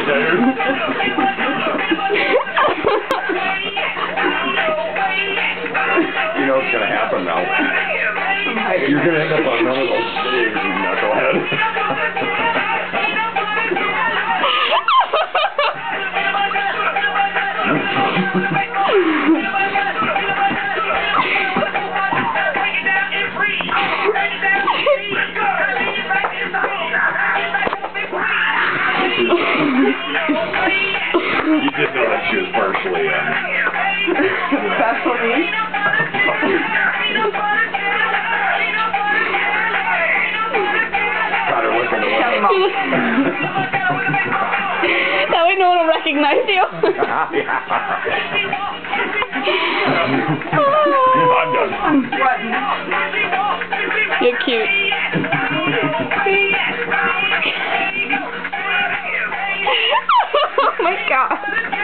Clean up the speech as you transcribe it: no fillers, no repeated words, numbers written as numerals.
You know what's gonna happen now. You're gonna end up on none of those staves, you knucklehead. You did know that she was partially in. That's for me? Got her looking away. That way no one will recognize you. I'm done. I'm sweating. You're cute. Oh my god.